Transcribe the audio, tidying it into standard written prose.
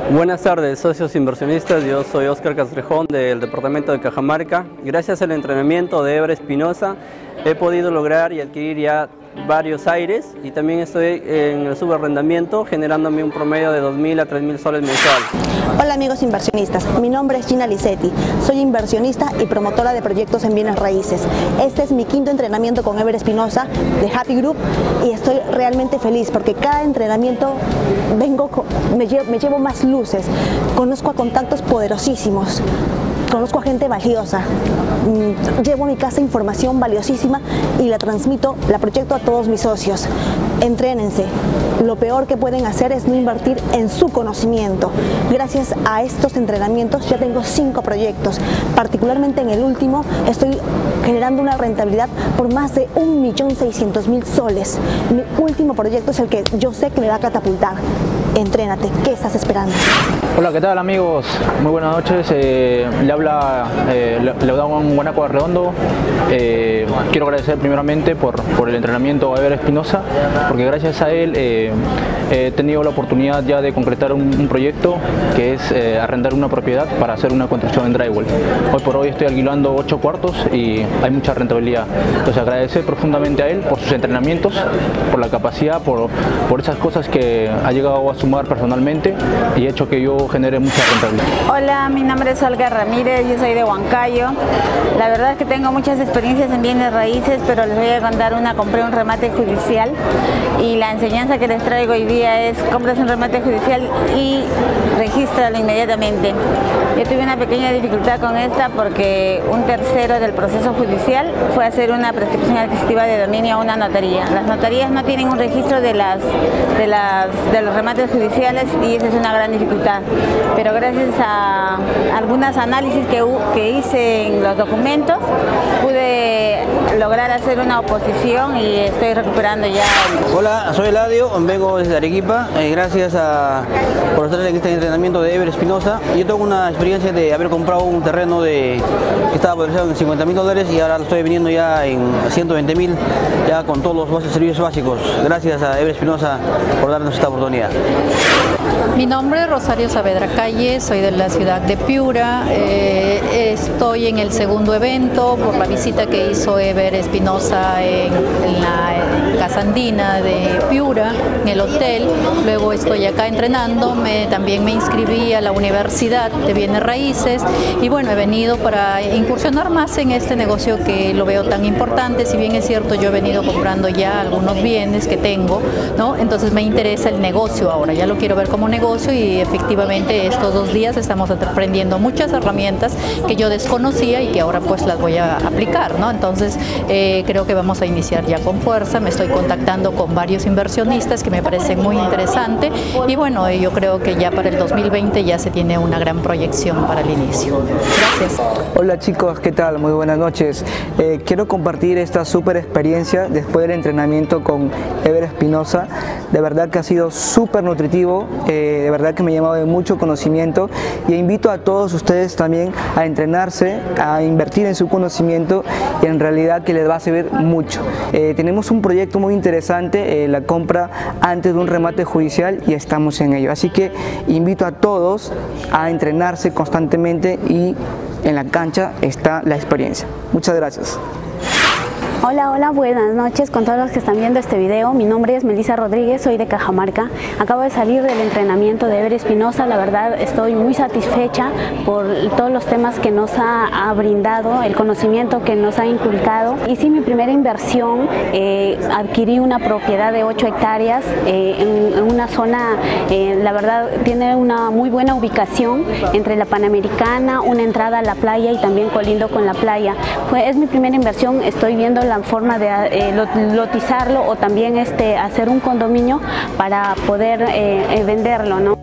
Buenas tardes, socios inversionistas. Yo soy Óscar Castrejón del departamento de Cajamarca. Gracias al entrenamiento de Ever Espinosa he podido lograr y adquirir ya varios aires y también estoy en el subarrendamiento generándome un promedio de 2.000 a 3.000 soles mensuales. Hola amigos inversionistas, mi nombre es Gina Licetti, soy inversionista y promotora de proyectos en bienes raíces. Este es mi quinto entrenamiento con Ever Espinosa de Happy Group y estoy realmente feliz porque cada entrenamiento me llevo más luces, conozco a contactos poderosísimos. Conozco a gente valiosa, llevo a mi casa información valiosísima y la transmito, la proyecto a todos mis socios. Entrénense, lo peor que pueden hacer es no invertir en su conocimiento. Gracias a estos entrenamientos ya tengo 5 proyectos, particularmente en el último estoy generando una rentabilidad por más de 1.600.000 soles. Mi último proyecto es el que yo sé que me va a catapultar. Entrénate, ¿qué estás esperando? Hola, ¿qué tal amigos? Muy buenas noches, le habla Leodán Guanaco Redondo. Quiero agradecer primeramente por el entrenamiento a Ever Espinosa, porque gracias a él he tenido la oportunidad ya de concretar un proyecto que es arrendar una propiedad para hacer una construcción en drywall. Hoy por hoy estoy alquilando 8 cuartos y hay mucha rentabilidad. Entonces agradecer profundamente a él por sus entrenamientos, por la capacidad, por esas cosas que ha llegado a sumar personalmente y ha hecho que yo genere mucha rentabilidad. Hola, mi nombre es Olga Ramírez, yo soy de Huancayo. La verdad es que tengo muchas experiencias en bienes raíces, pero les voy a contar una. Compré un remate judicial y la enseñanza que les traigo hoy día es: compras un remate judicial y regístralo inmediatamente. Yo tuve una pequeña dificultad con esta porque un tercero del proceso judicial fue a hacer una prescripción adquisitiva de dominio a una notaría. Las notarías no tienen un registro de los remates judiciales y esa es una gran dificultad. Pero gracias a algunos análisis que hice en los documentos, pude lograr hacer una oposición y estoy recuperando ya. Hola, soy Eladio, vengo desde Arequipa, gracias por estar en este entrenamiento de Ever Espinosa. Yo tengo una experiencia de haber comprado un terreno que estaba valorizado en $50.000 y ahora lo estoy vendiendo ya en 120.000, ya con todos los servicios básicos. Gracias a Ever Espinosa por darnos esta oportunidad. Mi nombre es Rosario Saavedra Calle, soy de la ciudad de Piura. Estoy en el segundo evento por la visita que hizo Ever Espinosa en la Casa Andina de Piura, en el hotel. Luego estoy acá entrenando, también me inscribí a la Universidad de Bienes Raíces y bueno, he venido para incursionar más en este negocio que lo veo tan importante. Si bien es cierto, yo he venido comprando ya algunos bienes que tengo, ¿no? Entonces me interesa el negocio ahora, ya lo quiero ver como negocio y efectivamente estos 2 días estamos aprendiendo muchas herramientas que yo desconocía y que ahora pues las voy a aplicar, ¿no? Entonces creo que vamos a iniciar ya con fuerza. Me estoy contactando con varios inversionistas que me parecen muy interesante y bueno, yo creo que ya para el 2020 ya se tiene una gran proyección para el inicio. Gracias. Hola chicos, ¿qué tal? Muy buenas noches. Quiero compartir esta súper experiencia después del entrenamiento con Ever Espinosa. De verdad que ha sido súper nutritivo, de verdad que me ha llamado de mucho conocimiento y invito a todos ustedes también a entrenarse, a invertir en su conocimiento y en realidad que les va a servir mucho. Tenemos un proyecto muy interesante, la compra antes de un remate judicial y estamos en ello. Así que invito a todos a entrenarse constantemente y en la cancha está la experiencia. Muchas gracias. Hola, buenas noches con todos los que están viendo este video. Mi nombre es Melissa Rodríguez, soy de Cajamarca. Acabo de salir del entrenamiento de Ever Espinosa. La verdad estoy muy satisfecha por todos los temas que nos ha brindado, el conocimiento que nos ha inculcado. Hice mi primera inversión, adquirí una propiedad de 8 hectáreas en una zona, la verdad tiene una muy buena ubicación entre la Panamericana, una entrada a la playa y también colindo con la playa. Es mi primera inversión, estoy viendo la forma de lotizarlo o también hacer un condominio para poder venderlo, ¿no?